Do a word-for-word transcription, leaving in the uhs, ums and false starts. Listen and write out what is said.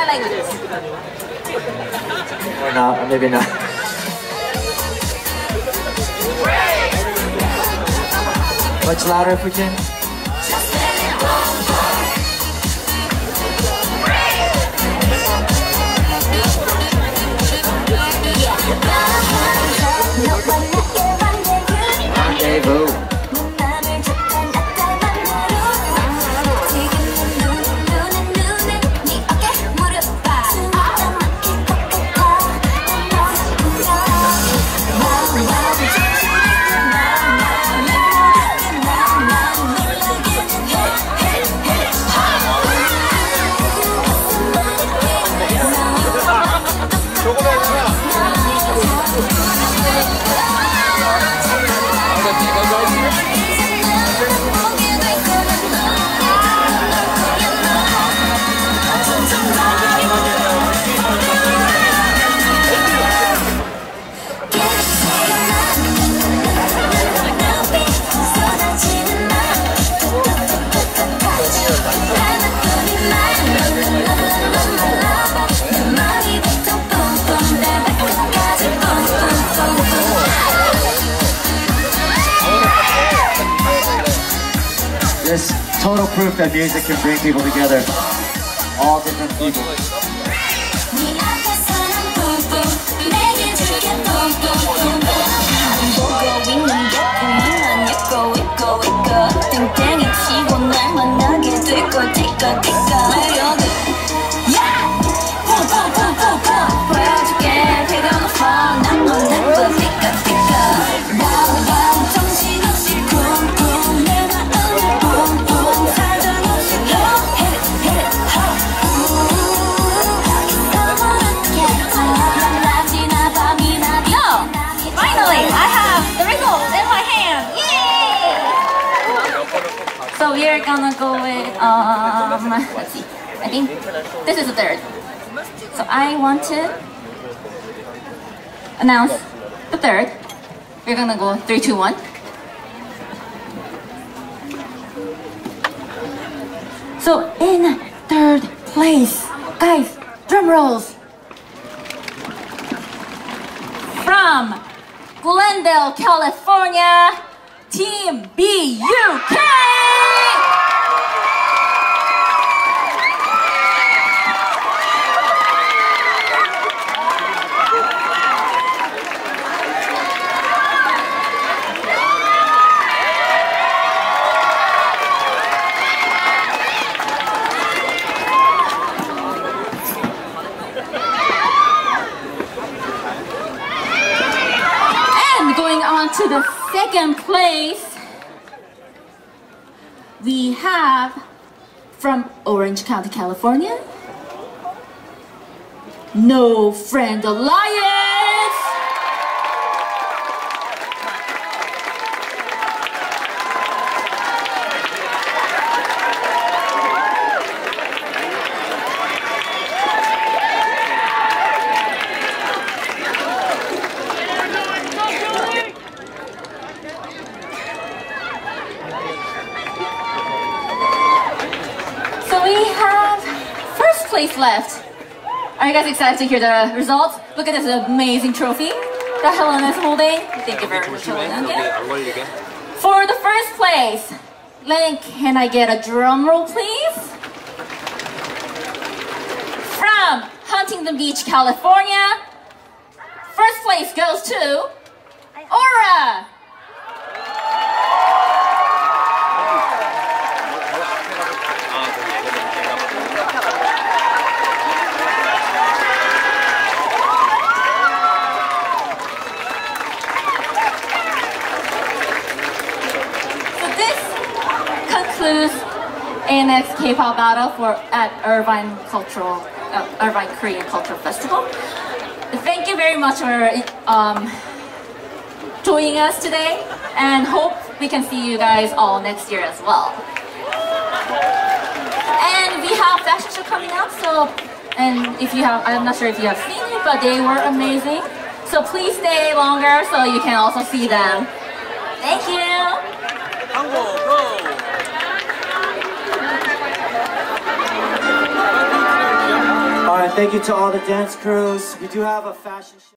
languages. Or not, or maybe not. Much louder if we can. Rendezvous. There's total proof that music can bring people together. All different people. So we are gonna go with, um, let's see, I think this is the third. So I want to announce the third. We're gonna go three, two, one. So in third place, guys, drum rolls. From Glendale, California, Team B U K! And going on to the second place, we have from Orange County, California, No Friend Alliance. Place left. Are you guys excited to hear the results? Look at this amazing trophy that Helen is holding. Thank you very much, Helen. For the first place, Len, can I get a drum roll, please? From Huntington Beach, California, first place goes to Aura. Concludes A N X K-pop battle for at Irvine Cultural, uh, Irvine Korean Cultural Festival. Thank you very much for um, joining us today, and hope we can see you guys all next year as well. And we have fashion show coming up, so and if you have, I'm not sure if you have seen it, but they were amazing. So please stay longer so you can also see them. Thank you. 한국 go. Alright, Thank you to all the dance crews. We do have a fashion show.